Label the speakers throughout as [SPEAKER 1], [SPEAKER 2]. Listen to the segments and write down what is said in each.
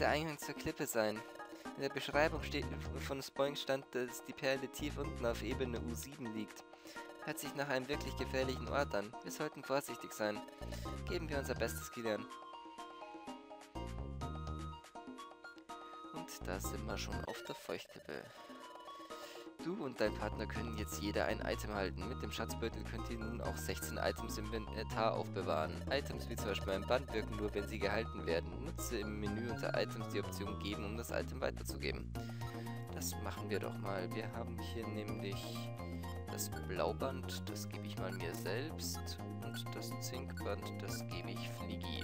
[SPEAKER 1] der Eingang zur Klippe sein. In der Beschreibung von Spoink stand, dass die Perle tief unten auf Ebene U7 liegt. Hört sich nach einem wirklich gefährlichen Ort an. Wir sollten vorsichtig sein. Geben wir unser Bestes, Kilian. Und da sind wir schon auf der Feuchtklippe. Du und dein Partner können jetzt jeder ein Item halten. Mit dem Schatzbeutel könnt ihr nun auch 16 Items im Inventar aufbewahren. Items wie zum Beispiel ein Band wirken nur, wenn sie gehalten werden. Nutze im Menü unter Items die Option geben, um das Item weiterzugeben. Das machen wir doch mal. Wir haben hier nämlich das Blauband, das gebe ich mal mir selbst. Und das Zinkband, das gebe ich Fliegi.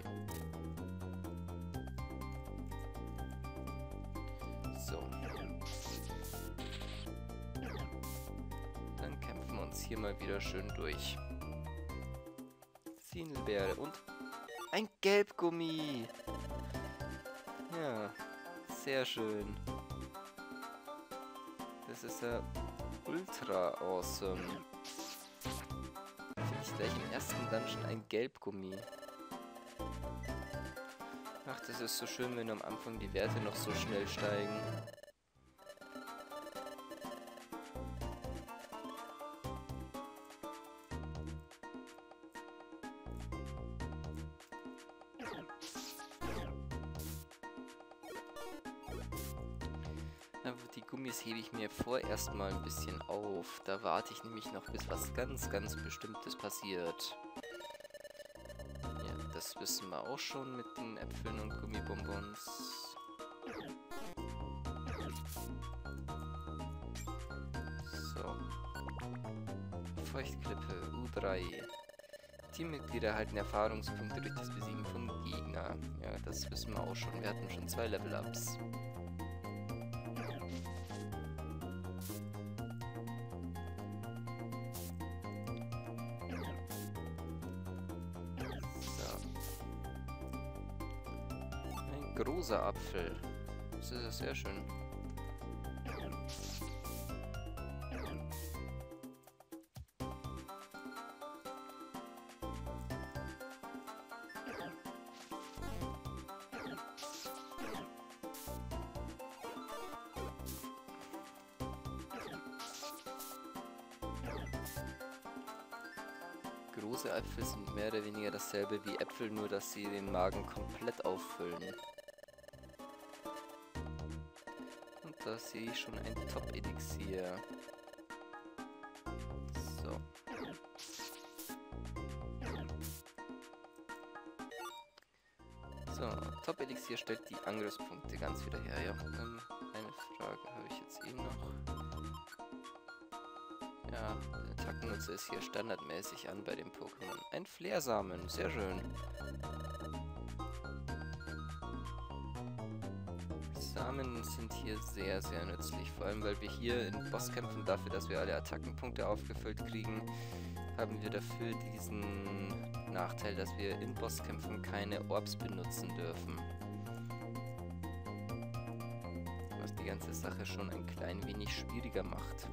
[SPEAKER 1] So. Dann kämpfen wir uns hier mal wieder schön durch. Sinelbeere und ein Gelbgummi. Ja, sehr schön. Das ist ja ultra awesome. Finde ich gleich im ersten Dungeon ein Gelbgummi. Ach, das ist so schön, wenn am Anfang die Werte noch so schnell steigen. Aber die Gummis hebe ich mir vorerst mal ein bisschen auf. Da warte ich nämlich noch, bis was ganz, ganz Bestimmtes passiert. Ja, das wissen wir auch schon mit den Äpfeln und Gummibonbons. So. Feuchtklippe, U3. Teammitglieder erhalten Erfahrungspunkte durch das Besiegen von Gegner. Ja, das wissen wir auch schon. Wir hatten schon 2 Level-Ups. Großer Apfel. Das ist ja sehr schön. Große Äpfel sind mehr oder weniger dasselbe wie Äpfel, nur dass sie den Magen komplett auffüllen. Und da sehe ich schon ein Top-Elixier. So. So, Top-Elixier stellt die Angriffspunkte ganz wieder her. Ja, eine Frage habe ich jetzt noch. Ja, der Attackennutzer ist hier standardmäßig an bei dem Pokémon. Ein Flairsamen, sehr schön. Samen sind hier sehr, sehr nützlich. Vor allem, weil wir hier in Bosskämpfen dafür, dass wir alle Attackenpunkte aufgefüllt kriegen, haben wir dafür diesen Nachteil, dass wir in Bosskämpfen keine Orbs benutzen dürfen. Was die ganze Sache schon ein klein wenig schwieriger macht.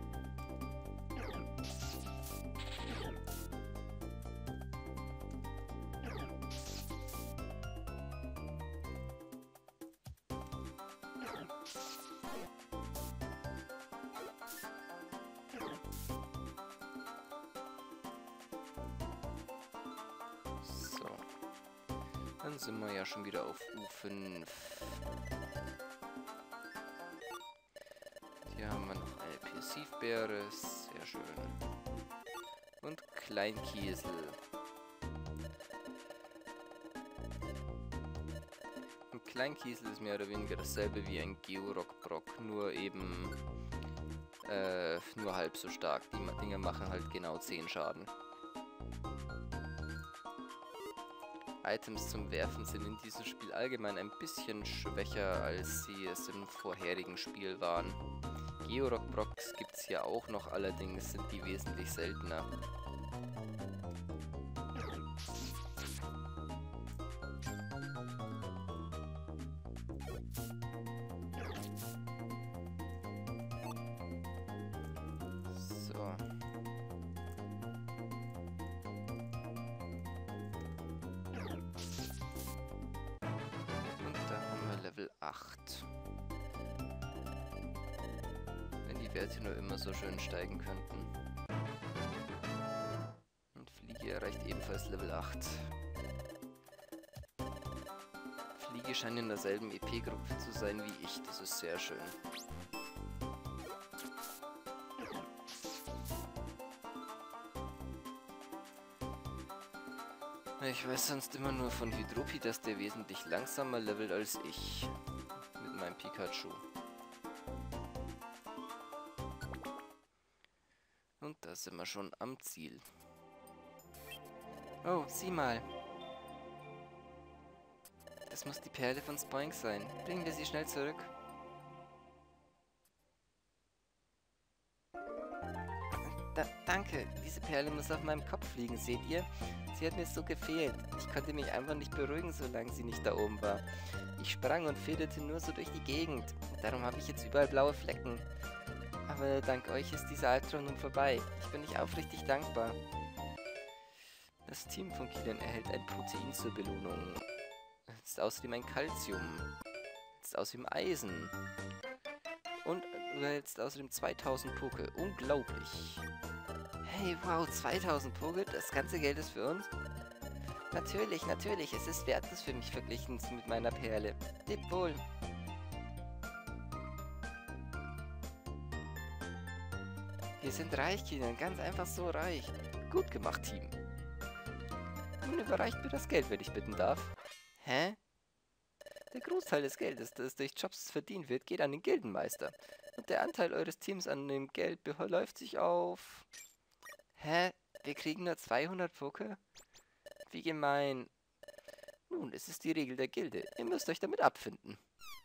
[SPEAKER 1] Dann sind wir ja schon wieder auf U5. Hier haben wir noch eine Pirsivbeere, sehr schön. Und Kleinkiesel. Ein Kleinkiesel ist mehr oder weniger dasselbe wie ein Georock-Brock, nur eben nur halb so stark. Die Dinger machen halt genau 10 Schaden. Items zum Werfen sind in diesem Spiel allgemein ein bisschen schwächer, als sie es im vorherigen Spiel waren. Georock-Brocks gibt es hier auch noch, allerdings sind die wesentlich seltener. So. Level 8. 8. Wenn die Werte nur immer so schön steigen könnten. Und Fliege erreicht ebenfalls Level 8. Fliege scheint in derselben EP-Gruppe zu sein wie ich. Das ist sehr schön. Ich weiß sonst immer nur von Hydropi, dass der wesentlich langsamer levelt als ich. Mit meinem Pikachu. Und da sind wir schon am Ziel. Oh, sieh mal. Das muss die Perle von Spoink sein. Bringen wir sie schnell zurück. Danke, diese Perle muss auf meinem Kopf liegen, seht ihr? Sie hat mir so gefehlt. Ich konnte mich einfach nicht beruhigen, solange sie nicht da oben war. Ich sprang und federte nur so durch die Gegend. Darum habe ich jetzt überall blaue Flecken. Aber dank euch ist dieser Albtraum nun vorbei. Ich bin euch aufrichtig dankbar. Das Team von Kilian erhält ein Protein zur Belohnung. Es ist außerdem ein Calcium. Es ist außerdem Eisen. Und du erhältst außerdem 2000 Poke. Unglaublich. Hey, wow, 2000 Poke? Das ganze Geld ist für uns? Natürlich, natürlich. Es ist wertlos für mich verglichen mit meiner Perle. Leb wohl. Wir sind reich, Kilian. Ganz einfach so reich. Gut gemacht, Team. Nun überreicht mir das Geld, wenn ich bitten darf. Hä? Der Großteil des Geldes, das durch Jobs verdient wird, geht an den Gildenmeister. Und der Anteil eures Teams an dem Geld beläuft sich auf... Hä? Wir kriegen nur 200 Poke? Wie gemein. Nun, es ist die Regel der Gilde. Ihr müsst euch damit abfinden.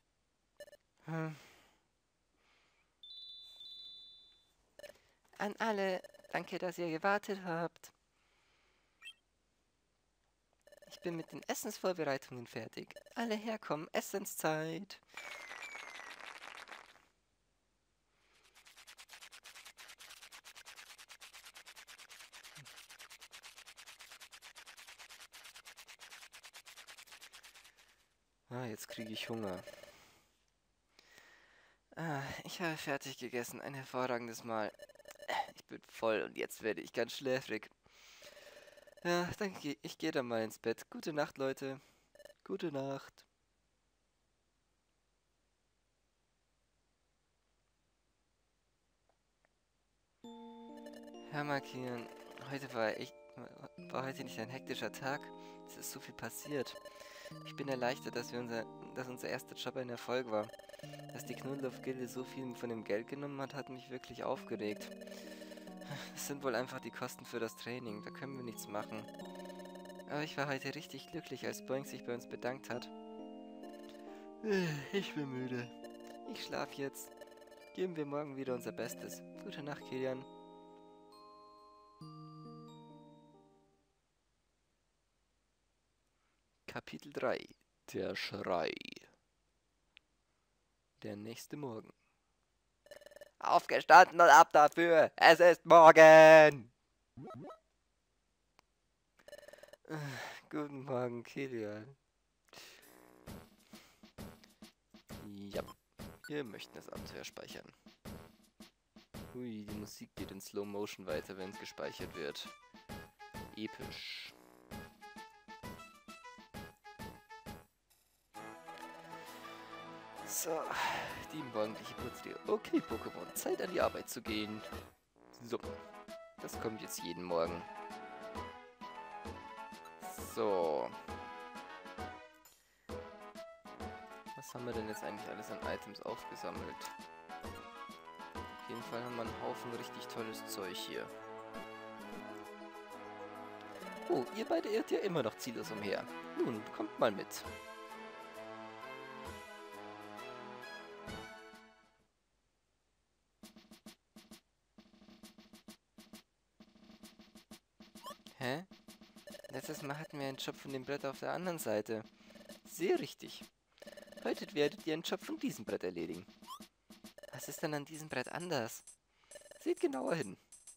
[SPEAKER 1] An alle, danke, dass ihr gewartet habt. Ich bin mit den Essensvorbereitungen fertig. Alle herkommen, Essenszeit. Ah, jetzt kriege ich Hunger. Ah, ich habe fertig gegessen. Ein hervorragendes Mahl. Ich bin voll und jetzt werde ich ganz schläfrig. Ja, ich gehe dann mal ins Bett. Gute Nacht, Leute. Gute Nacht. Hör mal, Kian, war heute nicht ein hektischer Tag. Es ist so viel passiert. Ich bin erleichtert, dass unser erster Job ein Erfolg war. Dass die Knuddelhof-Gilde so viel von dem Geld genommen hat, hat mich wirklich aufgeregt. Es sind wohl einfach die Kosten für das Training, da können wir nichts machen. Aber ich war heute richtig glücklich, als Boink sich bei uns bedankt hat. Ich bin müde. Ich schlaf jetzt. Geben wir morgen wieder unser Bestes. Gute Nacht, Kilian. Kapitel 3. Der Schrei. Der nächste Morgen. Aufgestanden und ab dafür! Es ist morgen! Guten Morgen, Kilian. Ja, wir möchten das Abenteuer speichern. Hui, die Musik geht in Slow Motion weiter, wenn es gespeichert wird. Episch. So, die morgendliche Putztür. Okay, Pokémon, Zeit an die Arbeit zu gehen. So, das kommt jetzt jeden Morgen. So. Was haben wir denn jetzt eigentlich alles an Items aufgesammelt? Auf jeden Fall haben wir einen Haufen richtig tolles Zeug hier. Oh, ihr beide irrt ja immer noch ziellos umher. Nun, kommt mal mit. Hä? Letztes Mal hatten wir einen Job von dem Brett auf der anderen Seite. Sehr richtig. Heute werdet ihr einen Job von diesem Brett erledigen. Was ist denn an diesem Brett anders? Seht genauer hin.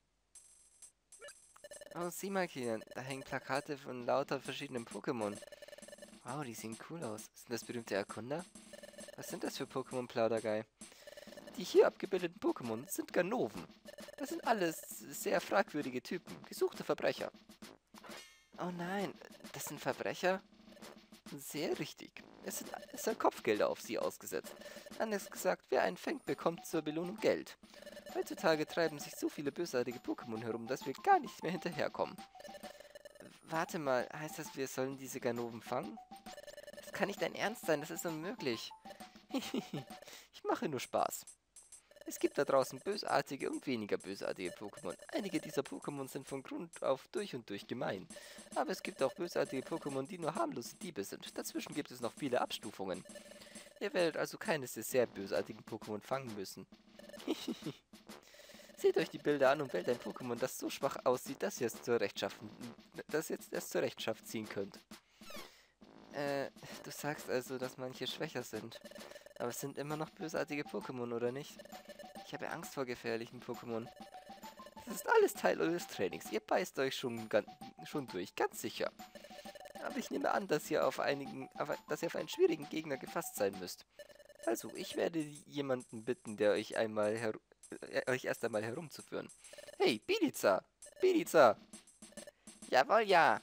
[SPEAKER 1] Oh, sieh mal, Kilian. Da hängen Plakate von lauter verschiedenen Pokémon. Wow, die sehen cool aus. Sind das berühmte Erkunder? Was sind das für Pokémon, Plauderguy? Die hier abgebildeten Pokémon sind Ganoven. Das sind alles sehr fragwürdige Typen, gesuchte Verbrecher. Oh nein, das sind Verbrecher? Sehr richtig. Es sind Kopfgelder auf sie ausgesetzt. Anders gesagt, wer einen fängt, bekommt zur Belohnung Geld. Heutzutage treiben sich so viele bösartige Pokémon herum, dass wir gar nicht mehr hinterherkommen. Warte mal, heißt das, wir sollen diese Ganoven fangen? Das kann nicht dein Ernst sein, das ist unmöglich. Ich mache nur Spaß. Es gibt da draußen bösartige und weniger bösartige Pokémon. Einige dieser Pokémon sind von Grund auf durch und durch gemein. Aber es gibt auch bösartige Pokémon, die nur harmlose Diebe sind. Dazwischen gibt es noch viele Abstufungen. Ihr werdet also keines der sehr bösartigen Pokémon fangen müssen. Seht euch die Bilder an und wählt ein Pokémon, das so schwach aussieht, dass ihr es zur Rechtschaft ziehen könnt. Du sagst also, dass manche schwächer sind. Aber es sind immer noch bösartige Pokémon, oder nicht? Ich habe Angst vor gefährlichen Pokémon. Das ist alles Teil eures Trainings. Ihr beißt euch schon durch, ganz sicher. Aber ich nehme an, dass ihr auf einen schwierigen Gegner gefasst sein müsst. Also, ich werde jemanden bitten, der euch euch erst einmal herumzuführen. Hey, Beliza! Beliza! Jawohl, ja!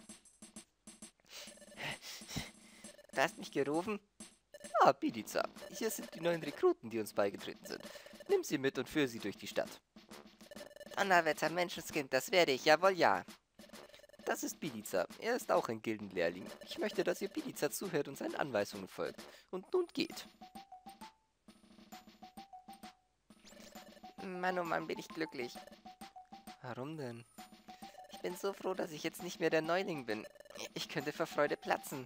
[SPEAKER 1] Du hast mich gerufen? Ah, Beliza. Hier sind die neuen Rekruten, die uns beigetreten sind. Nimm sie mit und führe sie durch die Stadt. Donnerwetter, Menschenskind, das werde ich, jawohl, ja. Das ist Beliza. Er ist auch ein Gildenlehrling. Ich möchte, dass ihr Beliza zuhört und seinen Anweisungen folgt. Und nun geht. Mann, oh Mann, bin ich glücklich. Warum denn? Ich bin so froh, dass ich jetzt nicht mehr der Neuling bin. Ich könnte vor Freude platzen.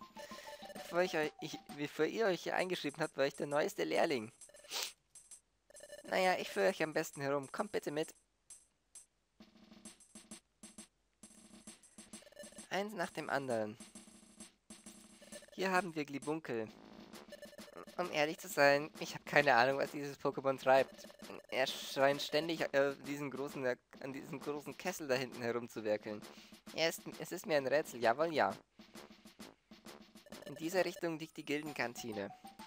[SPEAKER 1] Bevor ihr euch hier eingeschrieben habt, war ich der neueste Lehrling. Naja, ich führe euch am besten herum. Kommt bitte mit. Eins nach dem anderen. Hier haben wir Glibunkel. Um ehrlich zu sein, ich habe keine Ahnung, was dieses Pokémon treibt. Er scheint ständig an diesem großen Kessel da hinten herumzuwerkeln. Es ist mir ein Rätsel, jawohl, ja. In dieser Richtung liegt die Gildenkantine.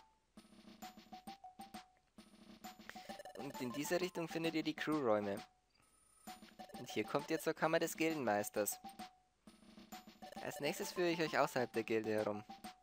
[SPEAKER 1] Und in dieser Richtung findet ihr die Crewräume. Und hier kommt ihr zur Kammer des Gildenmeisters. Als nächstes führe ich euch außerhalb der Gilde herum.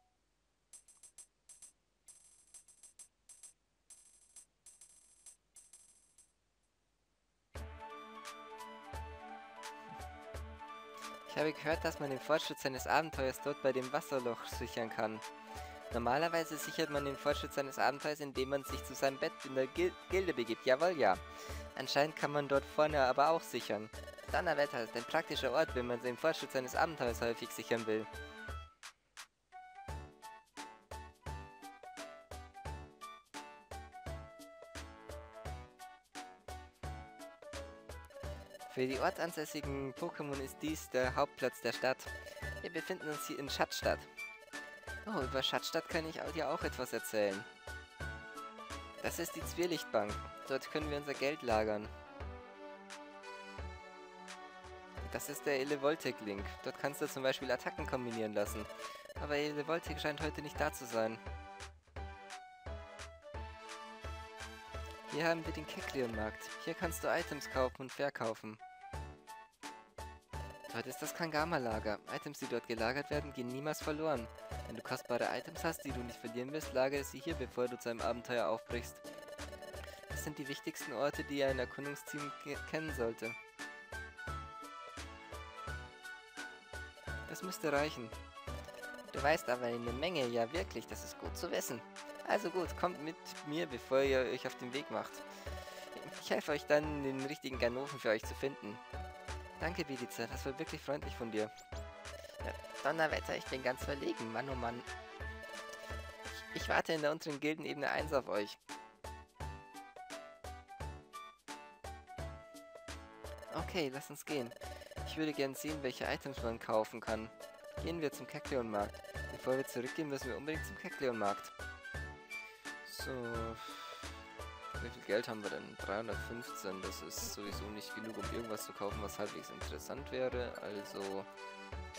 [SPEAKER 1] Ich habe gehört, dass man den Fortschritt seines Abenteuers dort bei dem Wasserloch sichern kann. Normalerweise sichert man den Fortschritt seines Abenteuers, indem man sich zu seinem Bett in der Gilde begibt. Jawohl, ja. Anscheinend kann man dort vorne aber auch sichern. Donnerwetter ist ein praktischer Ort, wenn man den Fortschritt seines Abenteuers häufig sichern will. Für die ortsansässigen Pokémon ist dies der Hauptplatz der Stadt. Wir befinden uns hier in Schatzstadt. Oh, über Schatzstadt kann ich dir auch etwas erzählen. Das ist die Zwirlichtbank. Dort können wir unser Geld lagern. Das ist der Elevoltec-Link. Dort kannst du zum Beispiel Attacken kombinieren lassen. Aber Elevoltec scheint heute nicht da zu sein. Hier haben wir den Kecleon-Markt. Hier kannst du Items kaufen und verkaufen. Dort ist das Kangama-Lager. Items, die dort gelagert werden, gehen niemals verloren. Wenn du kostbare Items hast, die du nicht verlieren willst, lagere sie hier, bevor du zu einem Abenteuer aufbrichst. Das sind die wichtigsten Orte, die ein Erkundungsteam kennen sollte. Das müsste reichen. Du weißt aber eine Menge, ja wirklich, das ist gut zu wissen. Also gut, kommt mit mir, bevor ihr euch auf den Weg macht. Ich helfe euch dann, den richtigen Ganoven für euch zu finden. Danke, Beliza, das war wirklich freundlich von dir. Ja, Donnerwetter, ich bin ganz verlegen, Mann oh Mann. Ich warte in der unteren Gildenebene 1 auf euch. Okay, lass uns gehen. Ich würde gern sehen, welche Items man kaufen kann. Gehen wir zum Kecleon-Markt. Bevor wir zurückgehen, müssen wir unbedingt zum Kecleon-Markt. So. Wie viel Geld haben wir denn? 315. Das ist sowieso nicht genug, um irgendwas zu kaufen, was halbwegs interessant wäre. Also.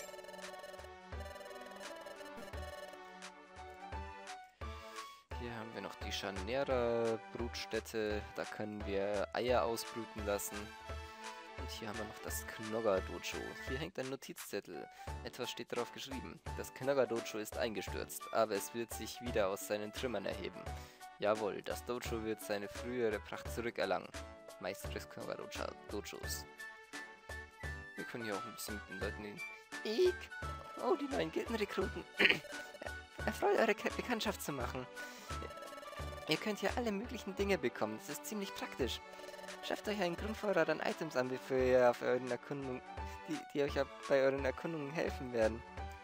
[SPEAKER 1] Hier haben haben wir noch die Scharnera-Brutstätte. Da können wir Eier ausbrüten lassen. Und hier haben wir noch das Knogger-Dojo. Hier hängt ein Notizzettel. Etwas steht darauf geschrieben. Das Knogger-Dojo ist eingestürzt, aber es wird sich wieder aus seinen Trümmern erheben. Jawohl, das Dojo wird seine frühere Pracht zurückerlangen. Meister des Knogger-Dojos. Wir können hier auch ein bisschen mit den Leuten reden. Oh, die neuen Gildenrekruten. Erfreut eure Bekanntschaft zu machen. Ihr könnt hier alle möglichen Dinge bekommen. Das ist ziemlich praktisch. Schafft euch einen Grundvorrat an Items an, bevor ihr auf euren Erkundungen, die euch bei euren Erkundungen helfen werden.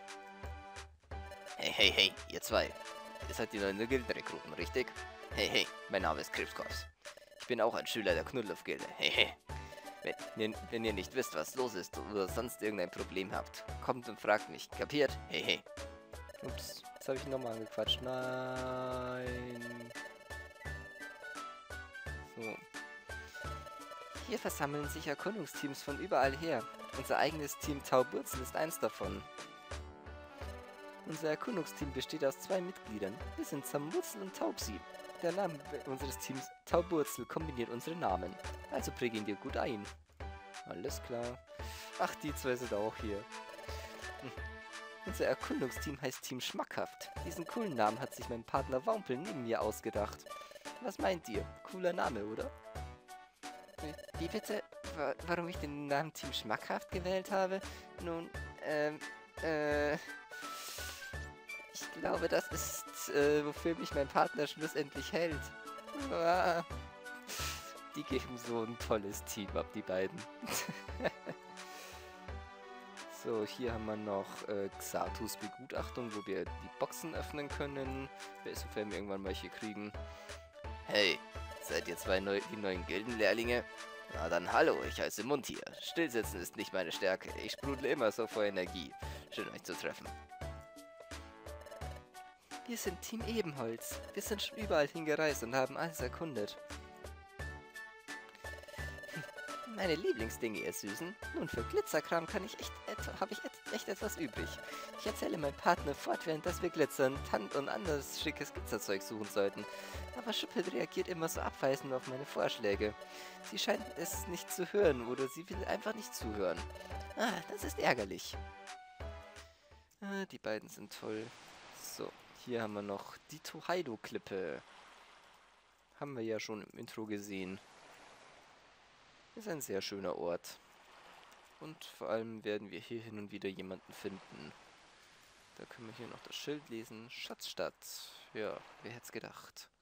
[SPEAKER 1] Hey, ihr zwei. Ihr seid die neuen Gildenrekruten, richtig? Hey, mein Name ist Krebskopf. Ich bin auch ein Schüler der Knuddelhof-Gilde. Hey. Wenn ihr nicht wisst, was los ist oder sonst irgendein Problem habt, kommt und fragt mich. Kapiert? Hey. Ups, jetzt habe ich ihn nochmal angequatscht. Nein. So. Hier versammeln sich Erkundungsteams von überall her. Unser eigenes Team Tauburzel ist eins davon. Unser Erkundungsteam besteht aus 2 Mitgliedern. Wir sind Samwurzel und Taubsi. Der Name unseres Teams Tauburzel kombiniert unsere Namen. Also präg ihn dir gut ein. Alles klar. Ach, die 2 sind auch hier. Unser Erkundungsteam heißt Team Schmackhaft. Diesen coolen Namen hat sich mein Partner Wampel neben mir ausgedacht. Was meint ihr? Cooler Name, oder? Wie bitte? Warum ich den Namen Team Schmackhaft gewählt habe? Nun, ich glaube, das ist, wofür mich mein Partner schlussendlich hält. Die geben so ein tolles Team ab, die beiden. So, hier haben wir noch Xatus Begutachtung, wo wir die Boxen öffnen können, sofern wir irgendwann welche kriegen. Hey, seid ihr zwei die neuen Gildenlehrlinge? Na dann hallo, ich heiße Muntier. Stillsitzen ist nicht meine Stärke. Ich sprudle immer so vor Energie. Schön euch zu treffen. Wir sind Team Ebenholz. Wir sind schon überall hingereist und haben alles erkundet. Meine Lieblingsdinge, ihr Süßen. Nun, für Glitzerkram habe ich echt etwas übrig. Ich erzähle meinem Partner fortwährend, dass wir glitzern, Tand und anderes schickes Glitzerzeug suchen sollten. Aber Schuppel reagiert immer so abweisend auf meine Vorschläge. Sie scheint es nicht zu hören oder sie will einfach nicht zuhören. Das ist ärgerlich. Die beiden sind toll. So, hier haben wir noch die Tohaido-Klippe. Haben wir ja schon im Intro gesehen. Ist ein sehr schöner Ort. Und vor allem werden wir hier hin und wieder jemanden finden. Da können wir hier noch das Schild lesen. Schatzstadt. Ja, wer hätte es gedacht.